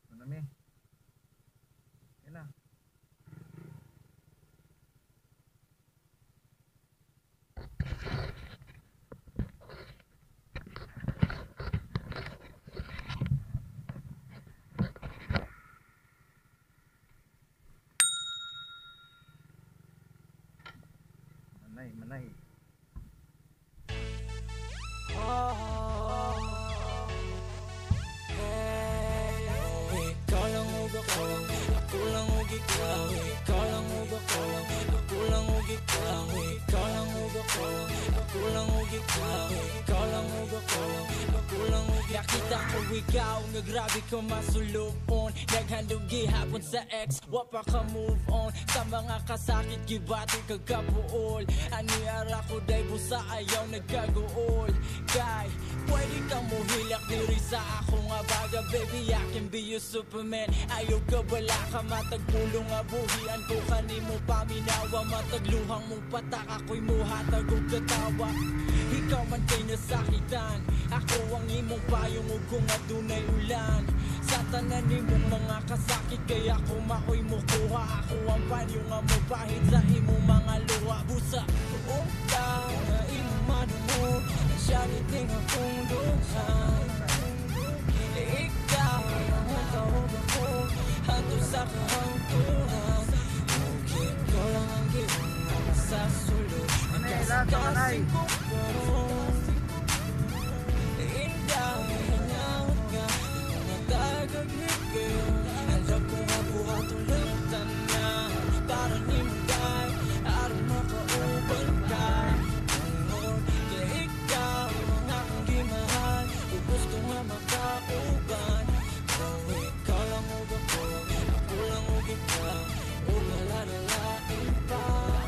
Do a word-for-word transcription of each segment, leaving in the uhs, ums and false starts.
Ano na, yan na. Manay, manay. Ikaw lang ug ako, ako lang ug ikaw. Ikaw lang ug ako, ako lang ug ikaw. Ikaw lang ug ako, ako lang ug ikaw. Ikaw lang ug ako, ako lang ug ikaw. Nakita ko ikaw nga grabe ka masulupon. Naghandog gihapon sa ex, wa pa ka move on. Sa mga kasakit gibati kag kapuol. Ani ara ko day busa ayaw nagkaguol. Kay pwede kang muhilak diri sa ako nga baga. Baby, I can be your Superman. Ayaw ka bala ka matagpulong nga buhian ko kanimo paminawa. Matagluhang mo patak ako'y muhatag og katawa. Ikaw man kay nasakitan, ako ang imong payong ug kung adunay ulan. Sa tanan nimong mga kasakit kay ako maoy mo kuha. Ako ang panyo nga mo pahit sa imong mga luha. Busa tuong ka na imong manumo, nasyaniting akong duhan. Ikaw ang tawag ako, hantod sa kahangturan. Okay, ko lang ang ginawa sa sulod. Nagkasing ko karoon. Indah, hinawat nga, mga tagag-higil. Alam ko nga buhat ulit tanan. Para ni Munday, araw makauban ka. Tungod kay ikaw, ang akong gimahal. Kung gusto nga makauban. Kung ikaw lang ug ako, ako lang ug ikaw. Ug wala na lain pa.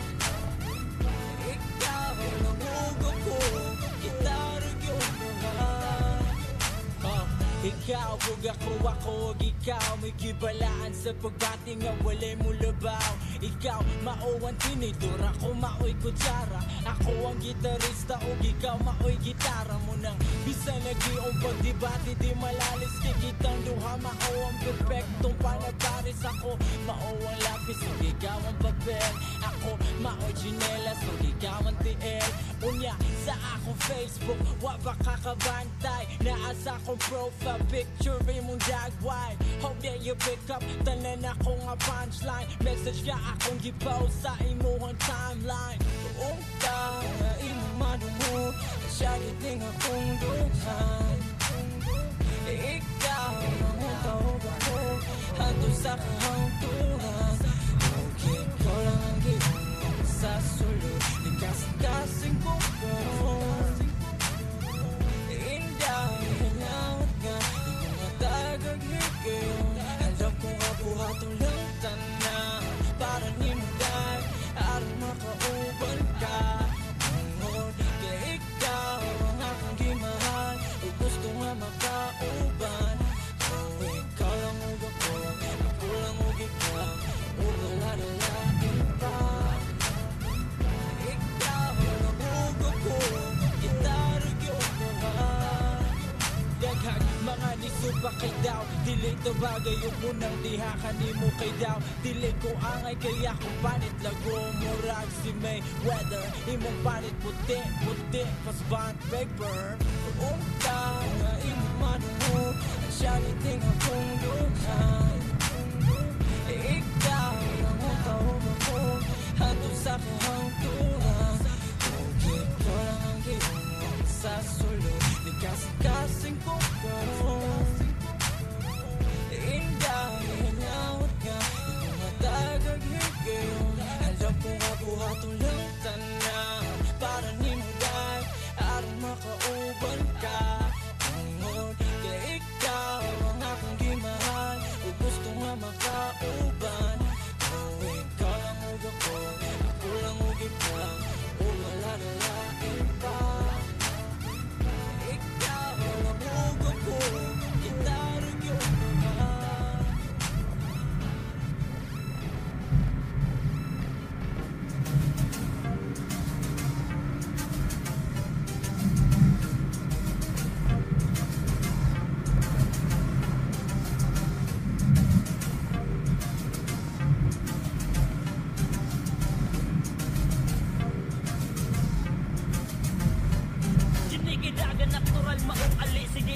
Ikaw lang ug ako, kita rin yung mahal. Oh, ikaw ug ako, ako ug ikaw. May gibalaan sa pagbati nga walay mo labaw. Ikaw maowan tinidor, ako maoy kutsara. Ako ang gitarista ug ikaw maoy gitara mo nang bisan nagiong pagdebate di malalis kay kitang duha mao ang perfectong panabaris. Ako mao ang lapis ug ikaw ang papel. Ako maoy chinelas ug ikaw ang tiel. Unya sa akong Facebook wa ba kakabantay. Naa sa akong profile picture imong dagway. Hope that you pick up tanan ako nga punchline. Message ka akong gipost sa imong timeline. Tuong ka na imong manumo, nasyaniting akong duhan. Ikaw ang tawag ako, hantod sa kahangturan. Okay, ko lang ang ginawa sa sulod. Nagkasing-kasing ko karoon. Indah, hinawat nga, di mga tagag-higil. Alam ko nga buhat ulit tanan. Para ni Munday, araw makauban ka. Tungod kay ikaw, ang akong gimahal. Ug gusto nga makauban. Kung ikaw lang ug ako, ako lang ug ikaw. Ug wala na lain pa. Ikaw lang ug ako, kita rin yung mahal. Daghang mga nisupa kay daw, dili to bagay yung munang diha kanimo kay daw. Dili ko angay kaya kung panit lago murag si May weather. Imong panit puti, puti, pas bond paper. Tuong ka nga imong manumo, nasyaniting akong duhan. Ikaw lang ang tawag ako, hantod sa kahangturan. Okay, ko lang ang ginawa sa sulod. Nagkasing-kasing ko karoon. Indah, hinawat nga, di mga tagag-higil. Alam ko nga buhat ulit tanan. Para ni Munday, araw makauban ka. Tungod kay ikaw, ang akong gimahal. Ug gusto nga makauban. Kung ikaw lang ug ako, ako lang ug ikaw. Ug wala na lain pa. Ikaw lang ug ako, kita rin yung mahal.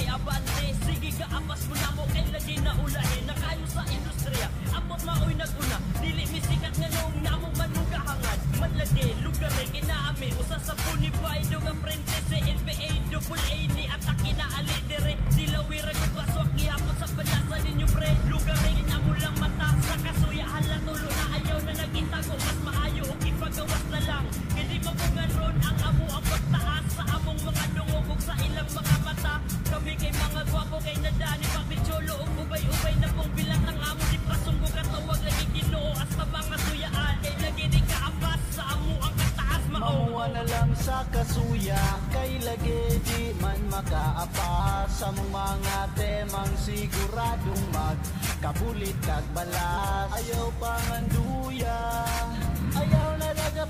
kay abante. Sige ka apas mo na mo kay lagi na ulahin. Nakayo sa industriya, amot maoy naguna. Dili misikat nga noong namong manugahangad. Manlagi, lugar ay kinaami. Usa sa punibay, dugang prente si N B A, double A ni atake na ali dire. Sila wira kong paswak, gihapon sa palasa ninyo pre. Lugar ay kinamo lang mata sa kasuya. Hala tulo na ayaw na nagitago. Mas maayo o ipagawas na lang. Hindi mapungan ron ang amo ang pagtaas sa among mga dungog sa ilang mga mata. Kami kay mga gwapo kay nadani papicholo o ubay-ubay na pong bilang ng amo. Di pasunggo katawag lagi ginoo hasta mga suyaan. Kay lagi di kaapas sa amo ang kataas mao. Mamuha na lang sa kasuya, kay lagi di man makaapas. Sa mga temang siguradong magkabulit kag balas. Ayaw panganduya, ayaw na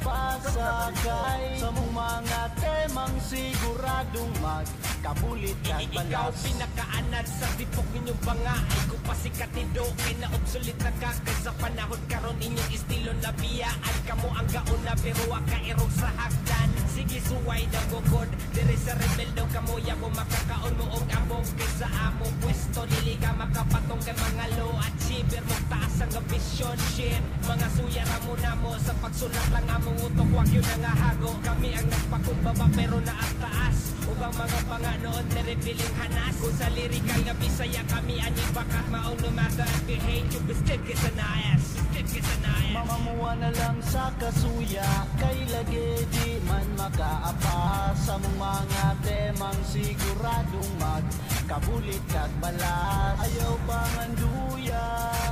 nagapasakay. Sa mga temang siguradong magkabulit kag balas. Ikaw pinakaanad sa tipok inyong banga. Ay ko pasikatido kay na obsolete na kakay sa panahon karon inyong estilo na biyaan. Kamo ang gauna pero akairog sa hagdan. Sige suway na gugod dire sa rebelde kamo yabo makakaon mo og ambog kay sa amo pwesto dili ka makapatong kay mga low achiever mo taas ang ambition shit. Mga suyara mo na mo sa pagsulat lang among utok wag yun nga hago. Kami ang nagpakumbaba pero na ang taas. Ubang mga panganoon nirevealing hanas. Kung sa lirikal nga bisaya kami ani bakat maong no matter if you hate you bested ka sa naes. Bested ka sa naes. Mamamuha na lang sa kasuya, kay lagi di man makaapas. Sa mga temang siguradong magkabulit kag balas. Ayaw panganduya,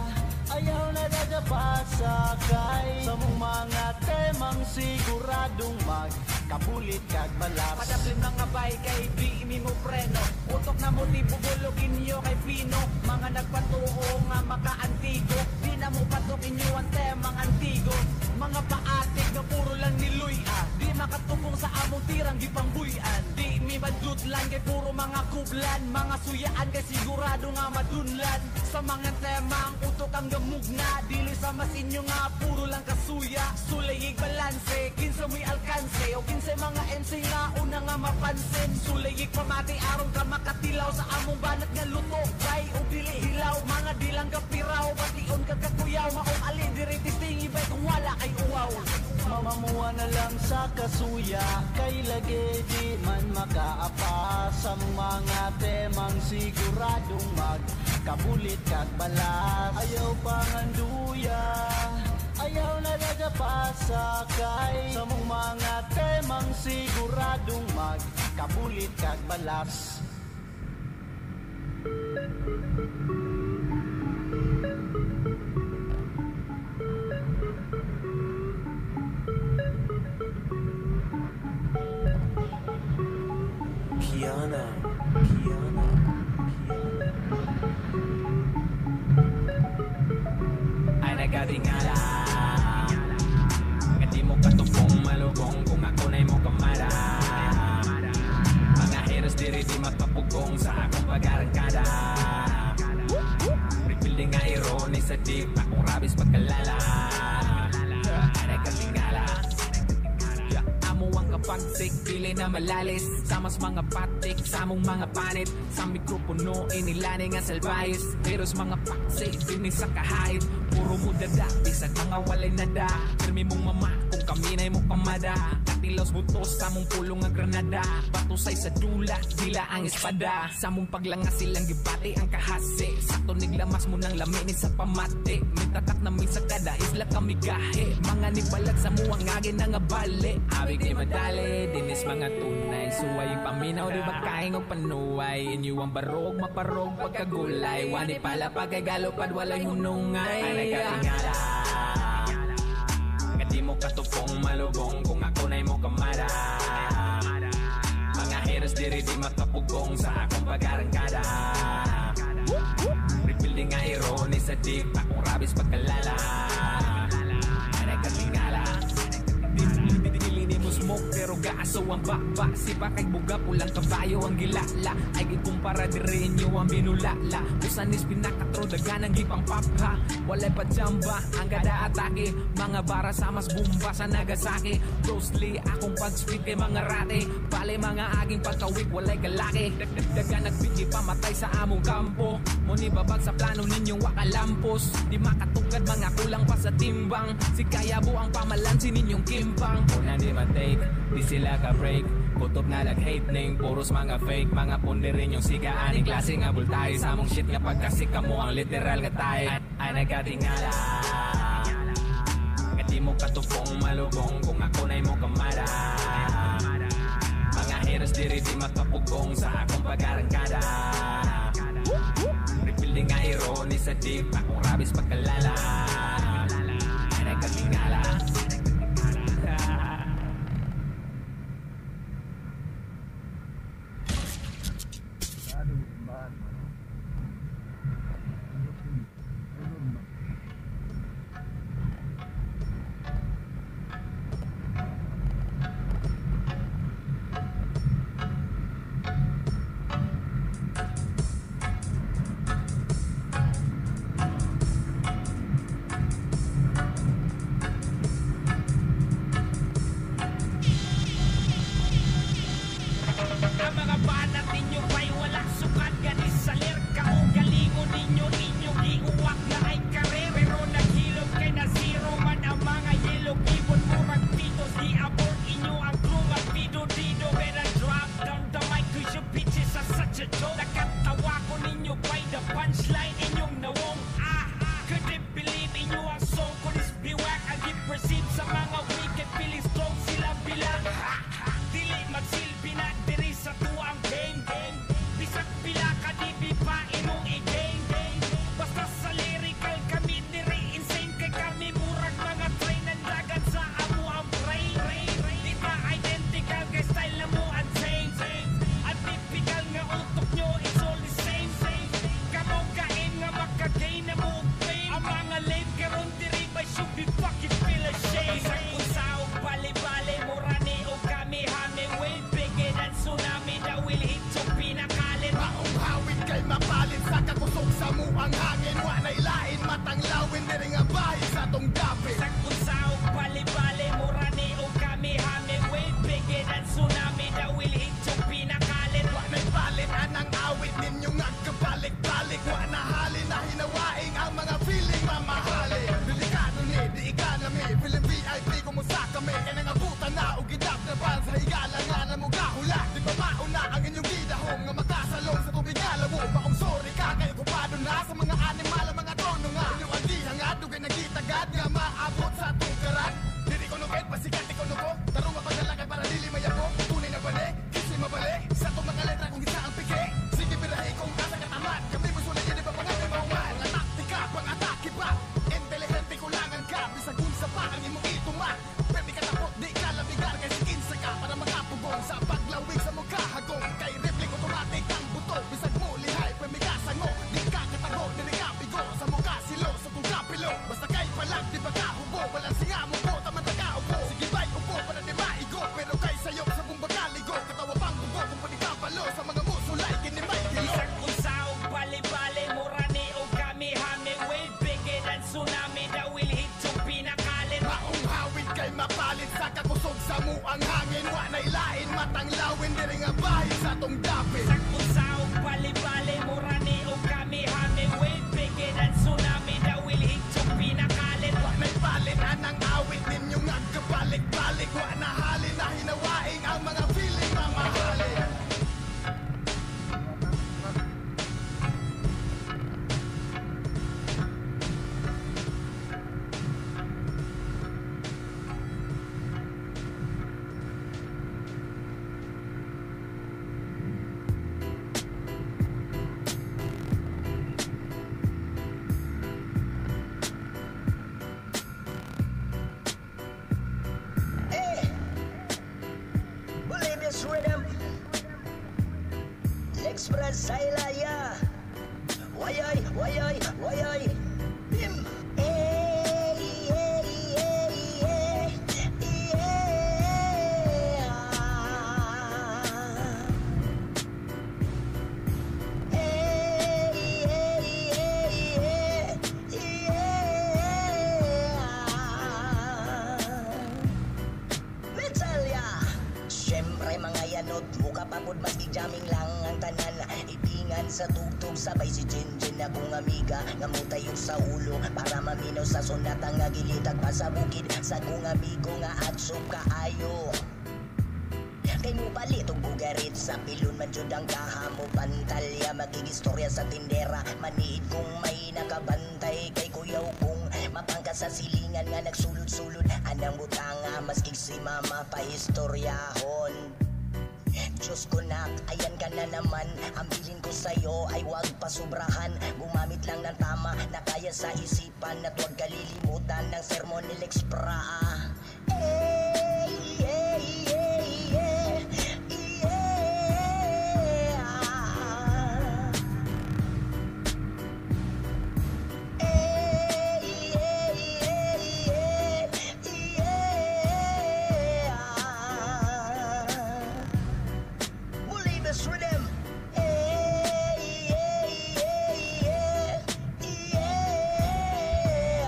ayaw na nagapasakay. Sa mga temang siguradong magkabulit kag balas. Padaplim mga bay kay di imi mo preno. Utok na motibo bulogin niyo kay Pino. Mga nagpatuo nga makaantigo. Di na mo patok inyo ang temang antigo. Mga paatik na puro lang niluy ah. Di makatukong sa among tirang gipangbuyan. Di mi badut lang kay puro mga kublan. Mga suyaan kay sigurado nga madunlan. Sa mga temang utok ang gamugna. Dili sa mas inyo nga puro lang kasuya. Sulayig balanse, kinsa mo'y alkanse. O kinsa mga M C nga una nga mapansin. Sulayig pamati aron ka makatilaw sa among banat nga lutok. Bay o dili hilaw, mga dilang kapiraw. Bation ka kakuyaw, maong alin diri tistingi bay kung wala kay uwaw. Mamamuha na lang sa kasuya, kay lagi di man makaapas. Sa mga temang siguradong magkabulit kag balas. Ayaw panganduya, ayaw na nagapasakay. Sa mga temang siguradong magkabulit kag balas. Kiana, Kiana, Ay nagatingala. Nga di mo katupong malugong kung ako na'y mo kamara. Mga heroes diri di matapugong sa akong pag-arangkada. Rebuilding nga irony sa deep, akong rabis pagkalala. Ay nagatingala. Amo ang kapagsik, dili na malalis. Sa mas mga patik, sa among mga panit. Sa mikropono, inilani nga salbayis. Pero sa mga paksik, dini sa kahit. Puro mo dada, bisag mga walay nada. Pirmi mong mama, kung kami na'y mo kamada. Katilaws butos, sa mong pulong nga granada. Patusay sa dula, dila ang espada. Sa mong paglanga silang gibati ang kahase. Sa tunig lamas mo ng laminin sa pamate. May tatak na min sa kada isla kami gahe. Mga nibalag sa muwang ngagin na nga bale. Awig di madali, dinis mga tunay. Suway yung paminaw, di ba kaing o panuway. Inyo ang barog, maparog, pagkagulay. Wani pala pagkagalo, padwalay hunungay. Ay nagkatingala. Nga di mo katupong malubong kung ako na'y mo kamara. Mga heroes diri di makapugong sa akong pag-arangkada. Rebuilding nga irony sa deep, akong rabis pagkalala. Ay nagkatingala. Dilinis smoke pero gaso ang bakba. Sipa kay buga pulang kabayo ang gilala. Ay gikumpara dire inyo ang binulala. Usan is pinakatro dagan ang gipang papha. Walay pa jamba ang gada atake. Mga bara sa mas bumba sa Nagasaki. Closely akong pag-speed kay mga rate. Bale mga aging pagkawik walay kalaki. Dagan nagbigi pamatay sa among kampo. Muni babag sa plano ninyong wakalampos. Di makatugad mga kulang pa sa timbang. Si Kayabo ang pamalansi ninyong kimpang. Una di matake, di sila ka-break. Kutob na nag-hate name, puros mga fake. Mga pundi rin yung sigaan. Ang klase nga bultahe sa among shit nga pagkasika mo ang literal nga tayo. Ay nagkatingala. Nga di mo katupong malubong kung ako na'y mo kamara. Mga haters diri di makapugong sa akong pag-arangkada. Rebuilding nga irony sa deep, akong rabis pagkalala. Ay nagkatingala. Express Sailaya. Wayay, wayay, wayay. Bim. Eh, eh, eh, eh, eh. sa tugtog sabay si Jinjin akong amiga ngamutayog sa ulo para maminaw sa sonata nga gilitag pa sa bukid sa kong amigo nga adsok kaayo. Kay mo palit og bugarit sa pilon man jud ang kahamo pantalya magigistorya sa tindera maniid kung may nakabantay kay kuyaw kong mapangka sa silingan nga nagsulod-sulod anang butanga maskig si mama pa historyahon. Diyos ko nak, ayan ka na naman. Ang bilin ko sa'yo ay wag pasubrahan. Gumamit lang ng tama na kaya sa isipan at wag kalilimutan ng sermon ni Lex Pra. Eh, yeah, yeah, yeah, yeah. Eh, yeah, yeah, yeah, yeah. Believers rhythm. Eh, yeah, yeah, yeah, yeah.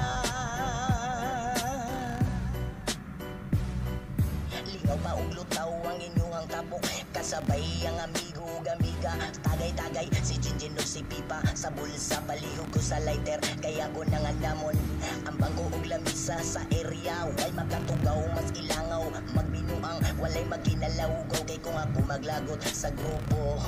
Lingaw pa og lutaw ang inyong tapok kasabay ang amigo ug amiga tagay-tagay si Jinjin ug si Pipa sa bulsa palihog ko sa lighter kaya ko nang andamon ang bangko ug lamisa sa area way makatugaw mas ilangaw magbinuang walay maginalawgaw kay kung ako maglagot sa grupo.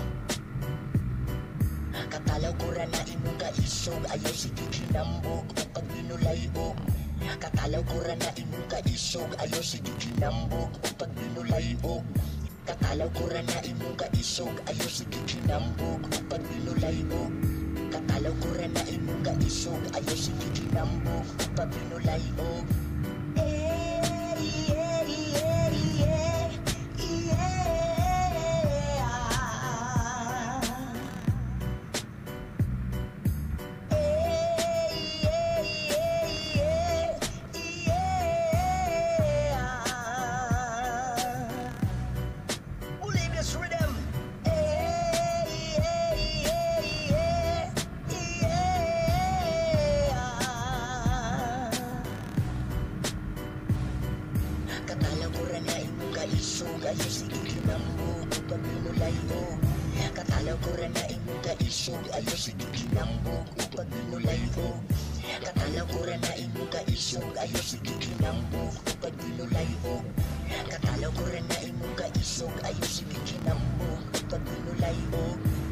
Katalaw ko ra na imong kaisog ayaw sige kinambog ug pag binulayog. Katalaw ko ra na imong kaisog ayaw sige kinambog ug pag binulayog. Katalaw ko ra na imong kaisog ayaw sige kinambog ug pag binulayog. Katalaw ko ra na imong kaisog ayaw sige kinambog ug pag binulayog. Eh, yeah, yeah, yeah, yeah. Katalaw ko ra na imong kaisog ayaw sige kinambog ug pag binulayog. Katalaw ko ra na imong kaisog ayaw sige kinambog ug pag binulayog. Katalaw ko ra na imong kaisog ayaw sige kinambog ug pag binulayog. Katalaw ko ra na imong kaisog ayaw sige kinambog ug pag binulayog.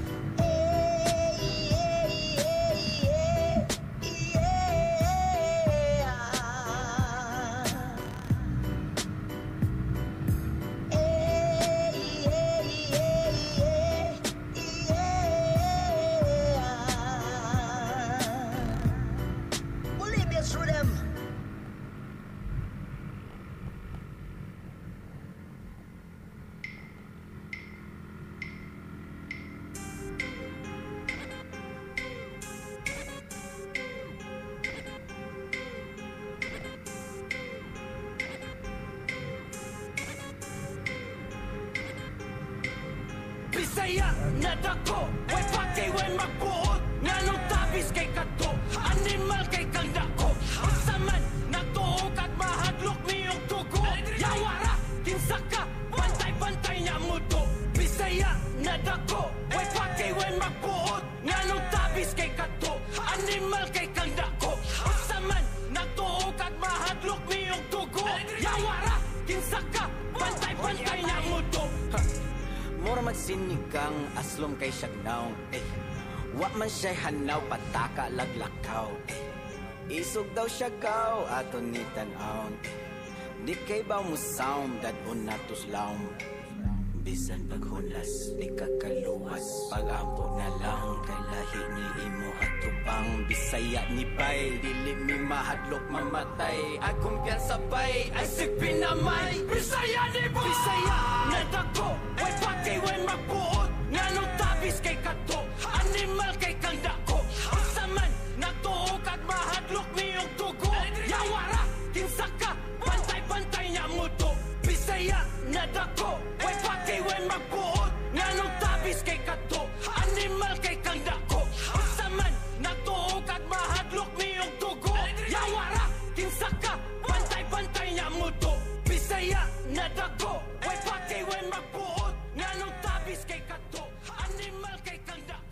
Bisaya na dako, way patay, way magbuot. Nganong tabis kay kato, animal kay kang dako. Usaman, natuog at mahadlok niyong tugo. Yawara, kinsaka, bantay-bantay niya muto. Bisaya na dako, way patay, way magbuot. Nganong tabis kay kato, animal kay kang dako. Usaman, natuog at mahadlok niyong tugo. Yawara, kinsaka, bantay-bantay niya muto. Mura magsinigang aslom kay siyagnaw eh. Wa man siya'y hanaw pataka laglakaw eh. Isog daw siyagaw ato ni tan-aw eh. Di kay ba mo sound dadon natos laom. Bisan paghulas di kakaluwas pagampo na lang kay lahi ni imo hatubang. Bisaya ni bay dili mi mahadlok mamatay. Akong piyansa bay ay sigpinamay. Bisaya ni ba? Bisaya na dako, way patay, way magbuot. Nganong tabis kay kato, animal kay kang dako. Usaman, natuog at mahadlok niyong tugo. Yawara, kinsaka, bantay-bantay niya muto. Bisaya na dako, way patay, way magbuot. Nganong tabis kay kato, animal kay kang dako. Usaman, natuog at mahadlok niyong tugo. Yawara, kinsaka, bantay-bantay niya muto. Bisaya na dako, way patay, way magbuot. Nganong tabis kay kato, animal kay kang dako.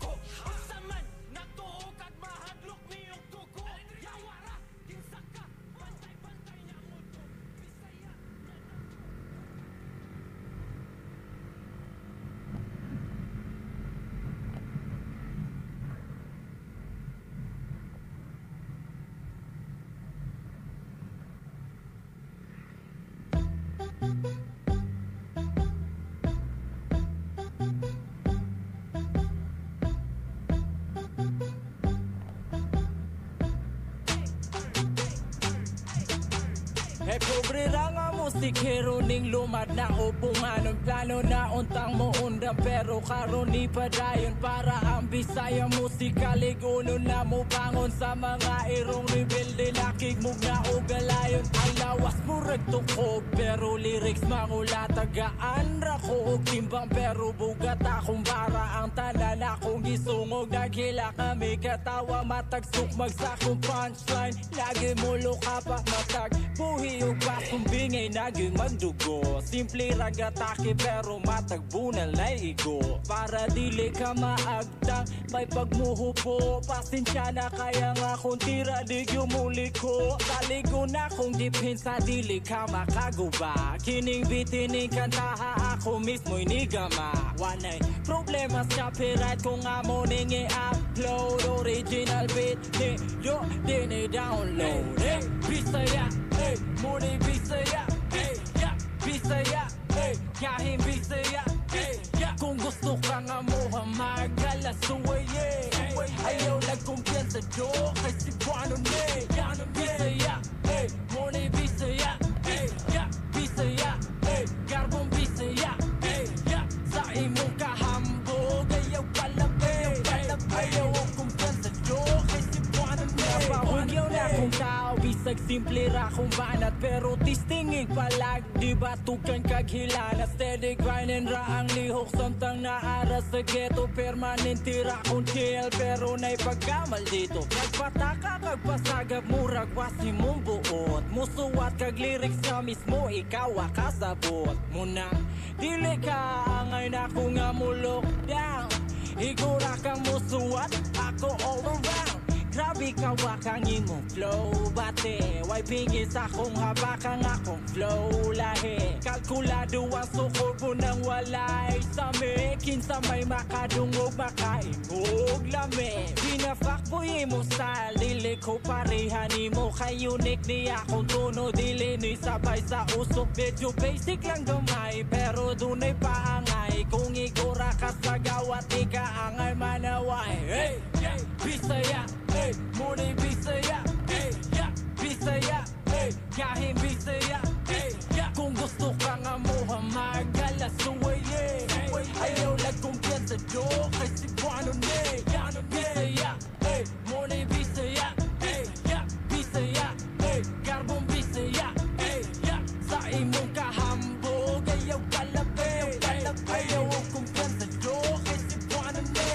E pobre ra nga musikero ning lumad na upungan ng plano na untang mo undang pero karon ni padayon para ang Bisaya musika liguno na mo bangon sa mga irong rebelde lakig mong na ugalayon ang lawas mo regtukog pero lyrics mangula tagaan ra ko og timbang pero bugat akong bara ang tanan akong gisungog naghila kami katawa matagsuk magsakong punchline lagi mo luka pa matag buhi ug basong bingay naging magdugo simple ragatake pero matagbunan lay igo para dili ka maagtang may pagmuhupo pasensya na kaya nga kung tira di yumuli ko taligo na kung dipin sa dili ka makaguba kining bitining kantaha ako mismo'y nigama wanay problema sa copyright kung amo ning i-upload original beat ni yo din i-download hey, Bisaya hey, muni Bisaya hey, yeah, Bisaya hey, kahit Bisaya hey, yeah. Kung gusto ka nga mo magalas suway yeah. Ayaw nagkumpiyansa do kasi buwano ne Bisaya hey, muni Bisaya hey, yeah, Bisaya hey, garbong Bisaya hey, yeah. Sa imong kahambog ayaw palabi ayaw ang kumpiyansa do kasi buwano ne Napahugyaw na kung tao bisag simple ra kung banat pero tistingig palag di batukan kaghilana steady grinding ra ang lihok samtang naara sa ghetto permanente ra kung chill pero na'y pagkamal dito nagpataka kagpasagap murag wasi mong buot musuwat kag lyrics nga mismo ikaw akasabot muna dili ka angay na ko nga mo lockdown igura kang musuwat ako all around grabe ka wakang imong flow bate way pingis akong habakang akong flow lahi kalkulado ang suko ng walay sami kinsa may makadungog makaimog lami pinafakboy imong style dili ko parehan imo kay unique ni akong tono dili ni sabay sa usok medyo basic lang gamay pero dunay paangay kung igura ka sa gawat ika angay manaway hey, hey, Bisaya hey, muni Bisaya hey, yeah, Bisaya hey, kahit Bisaya hey, yeah. Kung gusto ka nga mo magalas suway yeah. Ayaw nagkumpiyansa do kasi buwano ne Bisaya hey, muni Bisaya hey, yeah, Bisaya hey, garbong Bisaya hey, yeah. Sa imong kahambog ayaw palabi ayaw ang kumpiyansa do kasi buwano ne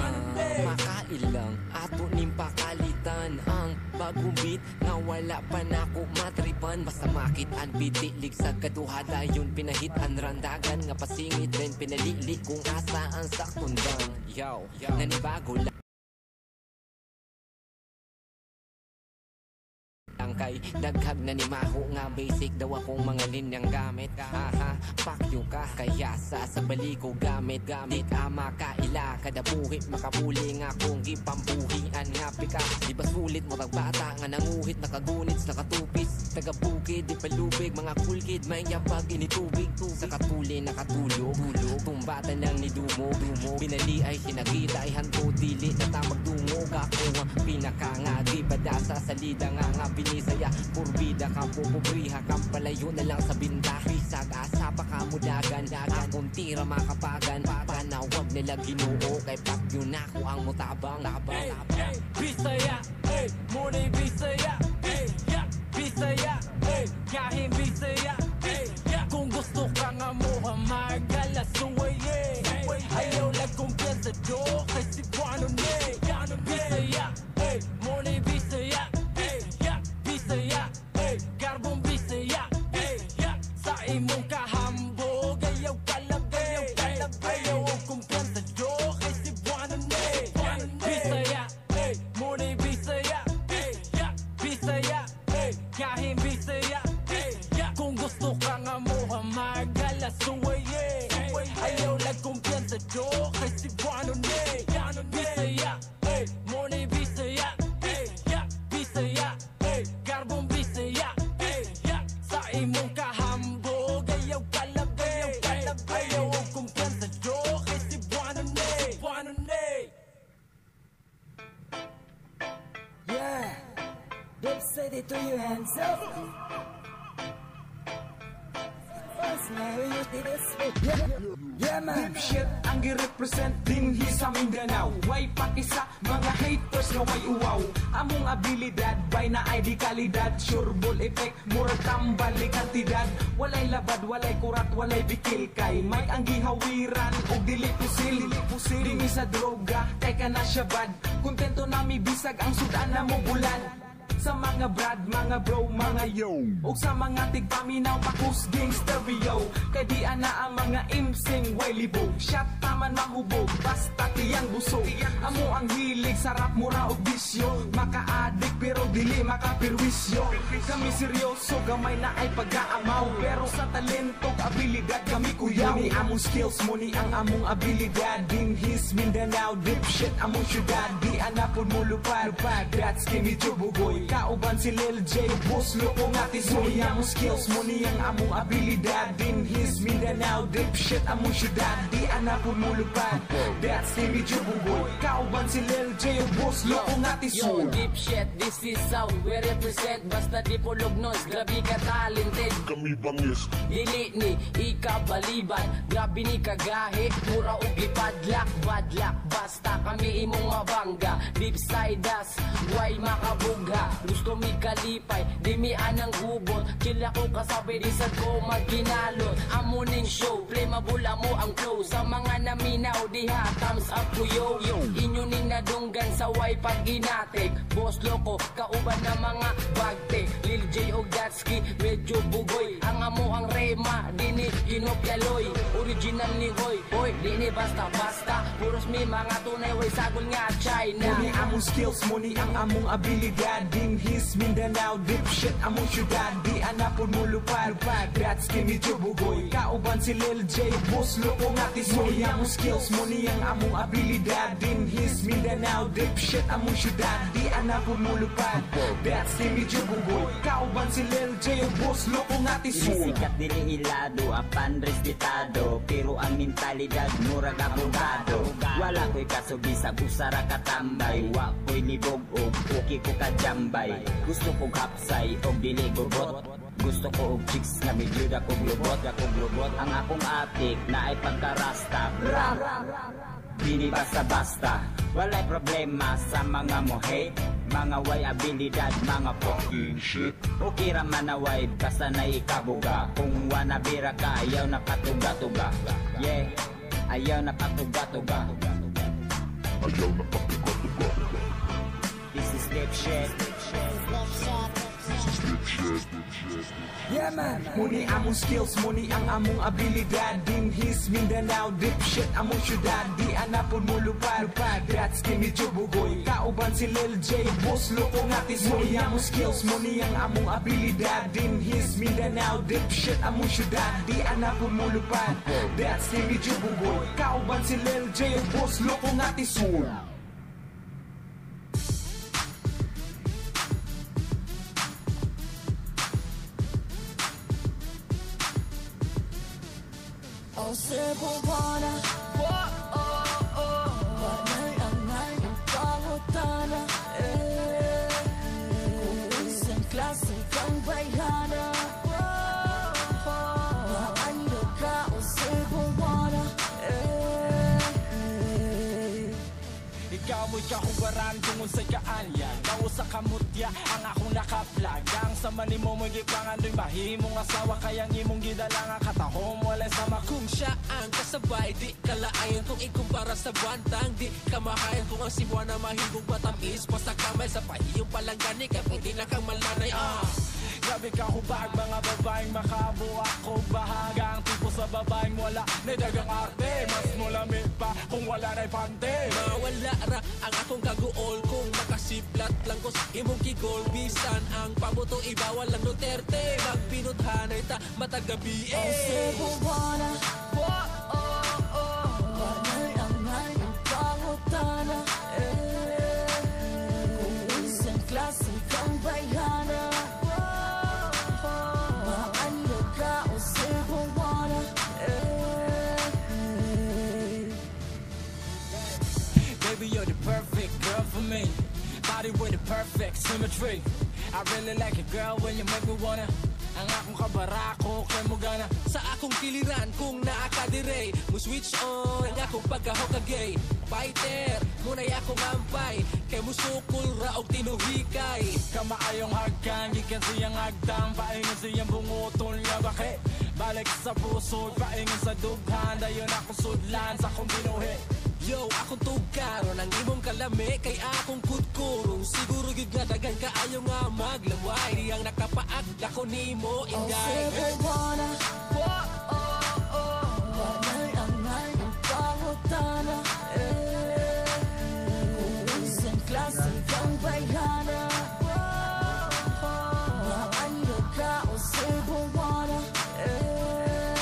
Makailang ato ning pakalitan ang bagong beat nga wala pa nako matripan basta makitaan bitilig sa kaduhada yun pinahitan randagan nga pasingit din pinalili kung asa ang saktundang yaw nanibago lang kay daghag na ni maho nga basic daw akong mga linyang gamit haha pakyo ka kaya sa sa baliko gamit gamit ama kaila kada buhi makabuli nga kung gipambuhian nga pika di ba sulit mo tagbata nga nanguhit nakagunit nakatupis taga bukid di palubig mga cool kid may yapag initubig sa katuli nakatulog tumbatan lang ni dumo dumo binali ay sinagita ay hanto dili na tamag dungog ako pinaka nga di badasa salida nga nga Bisaya, kurbida ka pupubriha kang palayo na lang sa binta bisag asa pa ka mudagan akong tira makapagan panawag nila ginoo kay pakyo na ko ang mutabang labang hey, hey, Bisaya hey, muni Bisaya hey, yeah, Bisaya hey, kahit Bisaya hey, yeah. Kung gusto ka nga mo magalas suway yeah. Ayaw nagkumpiyansa do kasi buwano ne Bisaya hey, muni Bisaya Bisaya, hey, garbong Bisaya, hey, yeah. Sa imong kahambog ayaw palabi ayaw ang kumpiyansa do kasi buwano ne Bisaya, hey, muni Bisaya, hey, yeah. Say it to your hands up. Yeah man, shit ang gi-represent din hi sa Mindanao. Way pakisa mga haters nga way uwaw. Among abilidad bay na I D kalidad, sure ball effect murag tambal ni kantidad. Walay labad, walay kurat, walay bikil kay may ang gihawiran og dili pusil. Dili sa droga kay kana siya bad. Kontento nami bisag ang sudan na mo bulan. Sa mga brad, mga bro, mga yo o sa mga tigpaminaw, pakus gang stereo. Kay di ana ang mga imsing way libog. Shot taman mahubog, basta tiyang busog. Amo ang hilig, sarap mura o bisyo. Maka-addict pero dili makapirwisyo. Kami seryoso, gamay na ay pag-aamaw. Pero sa talento, abilidad kami kuyaw. Muni among skills, muni ang among abilidad. Din his Mindanao, dipshit among syudad. Di anapon mo lupad, that's Kimi Chubugoy. Kauban si Lil J, boss loko nga tisoy. Among skills, muni ang among abilidad. Din his Mindanao, dipshit among syudad. Di anapon mo lupad, that's Kimi Chubugoy. Kauban si Lil J, boss loko nga tisoy. Yo, dipshit, this is how we represent. Basta di pulog noise, grabe ka talented. Kami bangis, Dili ni ikabaliban, grabe ni kagahi. Mura o gipadlak, badlak. Basta kami imong mabangga. Deep side us, why makabugha. Gusto mi kalipay, di mi anang gubot. Kila ko kasabi, di sa ko magginalot. Amuning show, play mabula mo ang close. Sa mga naminaw, diha, thumbs up ko yo. Inyo ning nadunggan sa way pag ginatik. Boss loko, kauban na mga bagte. Lil J o Gatski, medyo bugoy. Ang amo ang rema, di ni inopyaloy. Original ni Hoy, Hoy, di ni basta-basta. Puros mi mga tunay, way sagol nga China. Muni among skills, muni ang among abilidad. Din his Mindanao, dipshit among syudad. Di anapon mo lupad, that's Kimi Chubugoy. Kauban si Lil J, boss loko nga tisoy. Muni among skills, muni ang among abilidad. Din his Mindanao, dipshit among syudad. Di anapon mo lupad, that's Kimi Chubugoy. Kauban si Lil J, boss loko nga tisoy. Sikat dili hilado, apan respetado. Pero ang mentalidad murag abogado. Wala ko'y kasugi sa busara katambay. Wa ko'y libog o uki ko kajambay. Gusto kong hapsay o dili gubot. Gusto ko og chicks nga bidyuda kong lubot. Akong lubot ang akong atik na ay pagkarasta. Dili basta-basta, walay problema sa mga mo hate. Mga way abilidad, mga fucking shit. Okay raman na way, basta na ikabuga. Kung wanabira ka, ayaw na patuga-tuga. Yeah, ayaw na patuga-tuga. ayaw na pagtuga-tuga. This is dipshit. Yeah man, muni among skills, muni ang among abilidad. Din his Mindanao, dipshit among syudad. Di anapon mo lupad, that's Kimi Chubugoy. Kauban si Lil J, boss loko nga tisoy. Muni among skills, muni ang among abilidad. Din his Mindanao, dipshit among syudad. Di anapon mo lupad, that's Kimi Chubugoy. Kauban si Lil J, boss loko nga tisoy. Ang Cebuana, oh, oh, oh. Panay-anay ang pangutana, eh. Kung isang klase kang bayhana, oh, oh. Maano ka o Cebuana, eh. Ikaw mo'y kahubaran kung unsay kaanyan. Kao sa kamutya ang akong nakaplag. Ang sa manimo mo'y gipangan do'y mahimong asawa. Kayang imong gidala nga katahom walay sama. Kung siya ang kasabay, di kalaayan. Kung ikumpara sa bantang, di kamahayan. Kung ang Cebuana mahimong matamis, basta kamay sa pahiyong palanggani. Kapag di na kang malanay, ah. Grabe ka hubag, mga babaeng makabuak ko bahaga. Ang tipo sa babaeng wala na dagang arte. Mas mulamit pa kung wala na'y pante. Mawala ra ang akong kaguol. Kung makasiplat lang ko sa imong kigol. Bisan ang pamuto ibawal lang Duterte. Magpinuthanay ta matagabi, eh. Ang Cebuana, oh, oh, oh. Panay-anay ang pangutana, eh. Kung isang klase kang bayhana, Baby, you're the perfect girl for me. body with the perfect symmetry. I really like a girl when you make me wanna. Ang akong kabarako kay mo gana. Sa akong kiliran kung naakadire mo switch on ang akong pagkahokagay. Fighter, muna'y akong ampay kay mo sukul raog tinuhikay. Kamaayong hagkang, ikan siyang hagdang. Paingon siyang bunguton niya bakit? Balik sa puso, paingon sa dughan. Dayon akong sudlan sa kong binuhi. Yo, akong tugkaron ang imong kalami kay akong kudkurong. Siguro gid nga dagan ka ayaw nga maglaway. Di ang nakapaag ako nimo inday. Oh, Cebuana, oh, oh, oh. Wanay angay ng pangutana, eh. Kung isang klase kang bayana, oh, oh. Naano ka o Cebuana, eh.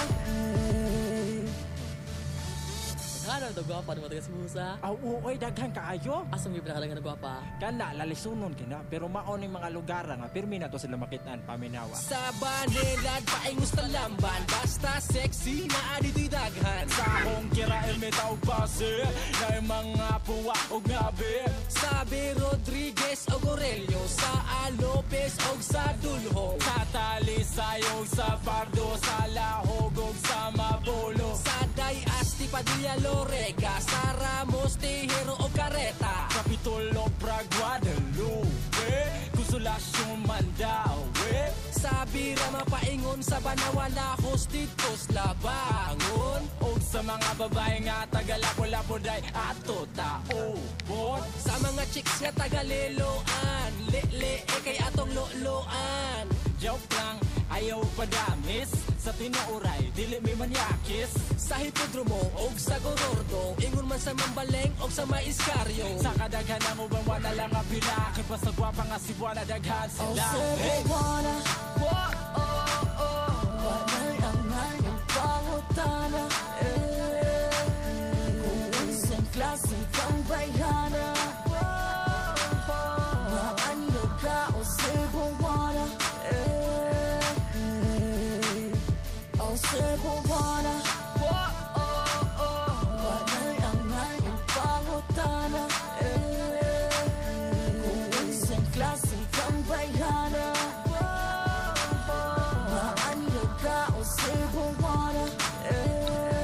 Ano ito gwapa naman taga si Musa? Ah, oo, ay daghan kaayo. Asam yung pinakalangan na gwapa? Kana, lalisunon kina. Pero maon yung mga lugar nga. Pirmi na to sila makitaan, paminawa. Sa banilad, paingus talamban. Basta sexy na adito'y daghan. Sa akong kirain may tawag base na yung mga puwa o ngabi. Sabi Rodriguez o Gorelio. Sa Alopez o sa Dulho. Sa Talisay o sa Pardo. Sa Lahog o sa Mabolo. Sa Dayasti Padilla Lorega. Sa Ramos Tejero o Careta. Kapitulo Prague Guadalupe. Consolacion Mandaue. Sabi Rama paingon sa Banawala Hosted Kosla Bangon. O sa mga babae nga Tagalapo-lapo day ato taobon. Sa mga chicks nga Tagaleloan. Le-le e kay atong loloan. Joke lang, ayaw padamis. Sa tinuuray, dili may manyakis. Sa hipodromo, og sa gorordo. Ingon man sa mambaleng, og sa maiskaryo. Sa kadaghan na mo ba wala lang nga pinakit. Basta gwapa nga si Buwana daghan sila. Oh, Cebuana, oh, oh, oh. Wanay angay ng pangutana, eh. Kung isang klase kang bayana, oh, oh. Naano ka o Cebuana, eh. Oh, Cebuana, oh, oh, oh. Wanay angay ng pangutana, eh. Kung isang klase kang bayana, oh, oh. Naano ka o Cebuana, eh.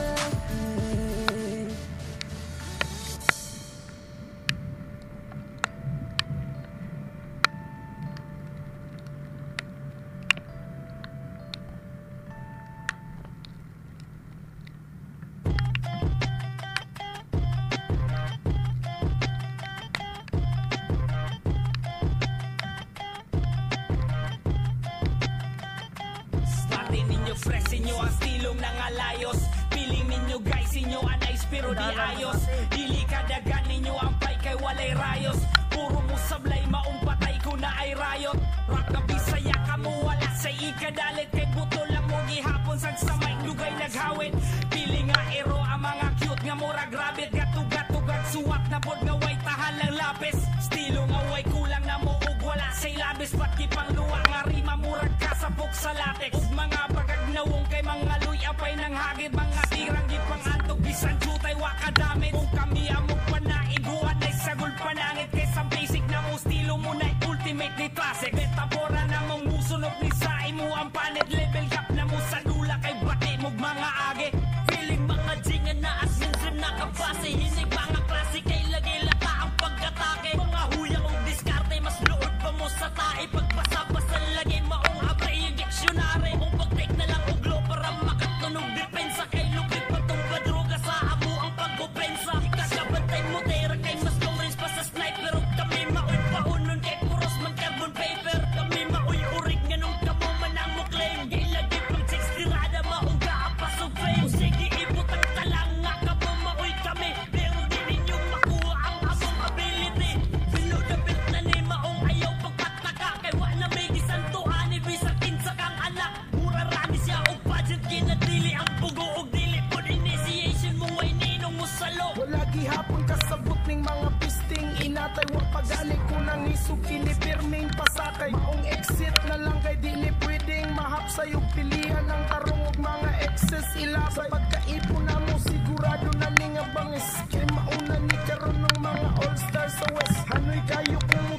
Starting ninyo fresh inyo ang stilong ng alayos. Piling ninyo guys inyo ang nice pero di ayos. Dili kadagan ninyo ang pay kay walay rayos. Puro mo sablay maumpatay ko na ay rayot. Rap ka bisaya ka mo wala sa ikadalit. Kay buto lang mo gihapon sa samay lugay naghawit. Piling nga ero ang mga cute nga murag rabbit. Gatug-gatugag suwat na pod nga way tahal lang lapis. Stilo nga way kulang na mo ug wala say labis. Pat kipang luwa nga rima murag kasapok sa latex. Ug mga pagagnawong kay mga luy apay ng hagid. Mga tirang gipang antog bisan jutay wakadamit. Kung kami among panaiguan ay sagol panangit. Kay sa basic na mo stilo mo na ultimate ni classic. Metabora na mong musunok ni sa imo ang panit. Level gap na mo sa lula kay bati mong mga age. Feeling mga jingan na asin sim nakabase. Hinig mga klase kay lagi lata ang pagkatake. Mga huyang o diskarte mas lood pa mo sa tae. Pagpasa-pasa lagi maong abre yung dictionary. Kung pag-take na lang uglo para makatunog depensa. Kay lupit pa tong padroga sa amo ang pag-opensa. Ikakabantay mo tera kay mas long range pa sa sniper. O kami maoy paunon kay puros man carbon paper. Kami maoy urig nga nung kamo man ang mo claim. Kay lagi pang chicks tirada maong gaapas o fame. O sige ibutang talang nga kamo maoy kami. Pero di ninyo makuha ang among ability. Below the belt na ni maong ayaw pagpataka. Kay wa na may gisantuhan ni bisag kinsa kang anak. Mura rani siya o budget kinadili ang pugo o dili pod initiation mo way ninong mo salo. Wala gihapon kasabot ning mga pisting. Inatay wa pagali ko nang isog kinipirming pasakay. Maong exit na lang kay dili pwedeng mahapsay og pilihan ang tarong og mga excess ilabay. Pagkaipon na mo sigurado na ni nga bangis. Kay mauna ni karon ng mga all-star sa west. Hanoy kayo kung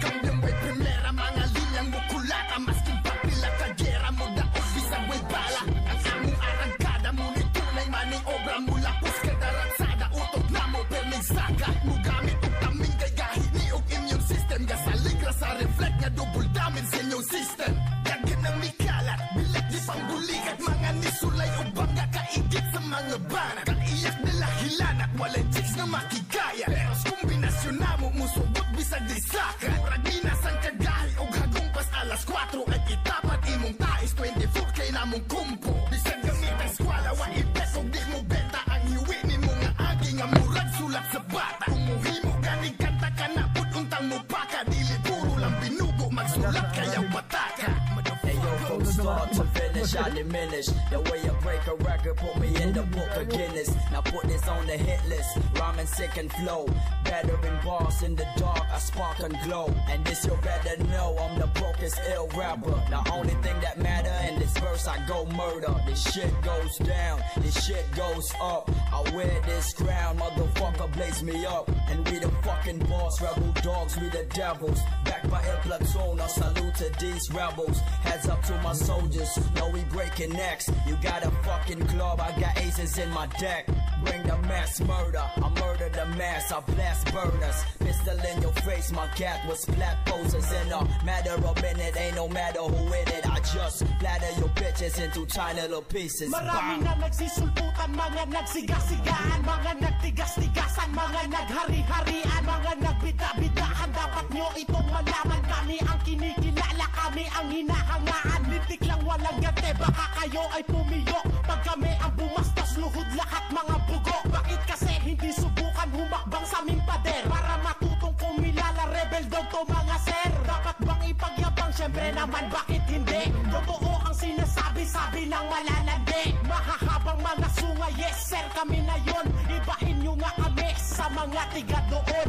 kambyong way primera, mga linyang mukulata, masking papila kagera mo daog bisag way bala. Ang among arangkada mo ni tunay maning obra mula puska daratsada, utok na mo perming saka mo gamit og taming kay gahi ni og immune system, gasaligra sa reflect nga double damage sa inyong system. Daghan ng mikalat, bilat di pangbulikat, mga nisulay o bangga kaigit sa mga banat. Kaiyak nila hilanat, walay chicks na makigaya, pero kombinasyon na mo musugot bisag di saka. Murag minasang kagahi og hagong pas alas kwatro at itapat imong tais twenty-four kay namong kumpo. Bisag gamit ang skwala, wa ipes og di mo benta ang hiwi ni mo nga agi nga murag sulat sa bata. Kung muhimo ganing kanta ka na pud untang mo paka, dili puro lang binugo magsulat kayaw pataka. Hey yo, from start to finish, I diminish the way I break a record, put me in the book of Guinness. Now put this on the hit list, rhyming sick and flow, better in bars in the dark, I spark and glow. And this you better know, I'm the brokest ill rapper. The only thing that matter in this verse, I go murder. This shit goes down, this shit goes up. I wear this crown, motherfucker blaze me up. And we the fucking boss, rebel dogs, we the devils. Back by El Platoon, I salute to these rebels. Heads up to my soldiers, know we breaking necks. You got a fucking club, I got aces in my deck. Bring the mass murder, I murder the mass, I blast burners. Pistol in your face, my cat was splat poses. In a matter of minute, ain't no matter who in it. I just splatter your bitches into tiny little pieces. Marami na nagsisulputan, mga nagsigasigaan, mga nagtigas-tigasan, mga naghari-harian, mga nagbida-bidaan. Dapat nyo itong malaman, kami ang kinikilala, kami ang hinahangaan. Lintik lang walang gante, baka kayo ay pumiyok. Pag kami ang bumastos, luhod lahat mga bugo. Bakit kasi hindi subukan humakbang sa aming pader, para matutong kumilala, rebel dog to mga sir. Dapat bang ipagyabang? Syempre naman, bakit hindi? Totoo ang sinasabi-sabi ng malalandi. Mahahabang mga sunga, yes sir, kami na yon. Ibahin nyo nga kami sa mga tiga doon.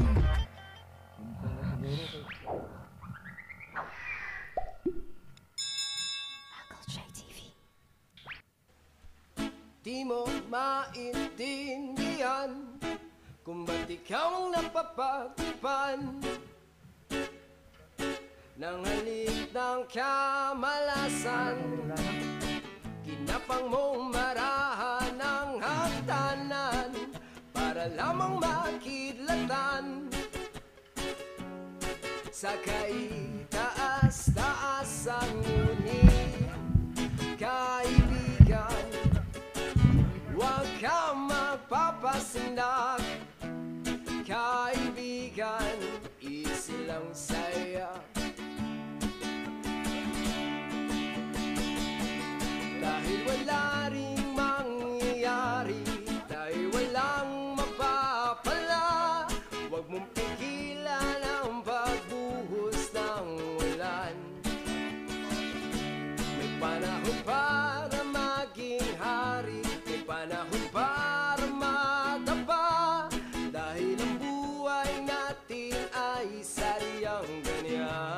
Di mo maintindihan kung ba't ikaw ang napapagpan ng halik ng kamalasan. Kinapang mong marahan ng hagdanan para lamang makidlatan sa kaitaas-taasan, ngunit kaibigan, huwag ka magpapasindak. Kaibigan, easy lang saya. Dahil wala ring mangyayari, dahil walang mapapala, huwag mong pigilan ang pagbuhos ng ulan. May panahon para maging hari, may panahon para mataba, dahil ang buhay natin ay saryang ganyan.